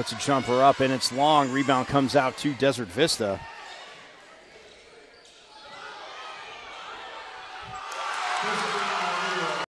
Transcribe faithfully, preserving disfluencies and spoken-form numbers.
Puts a jumper up, and it's long. Rebound comes out to Desert Vista.